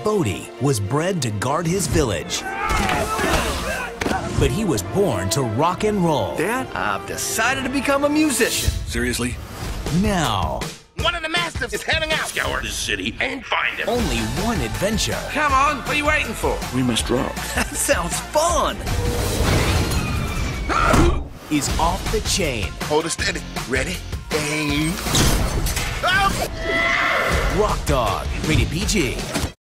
Bodie was bred to guard his village. But he was born to rock and roll. Dad, I've decided to become a musician. Seriously? Now, one of the masters is heading out. Scour this city and find him. only one adventure Come on, what are you waiting for? We must drop. That sounds fun. is off the chain. Hold it steady. Ready? Aim. Rock Dog, rated PG.